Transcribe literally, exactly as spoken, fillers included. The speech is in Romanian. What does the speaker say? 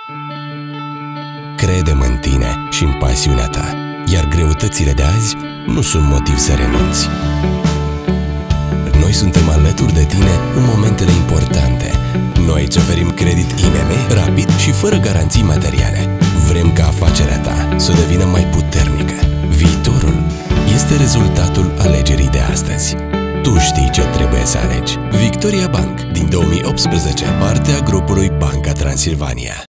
Crede-mă în tine și în pasiunea ta, iar greutățile de azi nu sunt motiv să renunți. Noi suntem alături de tine în momentele importante. Noi îți oferim credit I M M, rapid și fără garanții materiale. Vrem ca afacerea ta să devină mai puternică. Viitorul este rezultatul alegerii de astăzi. Tu știi ce trebuie să alegi. Victoria Bank, din două mii optsprezece, parte a grupului Banca Transilvania.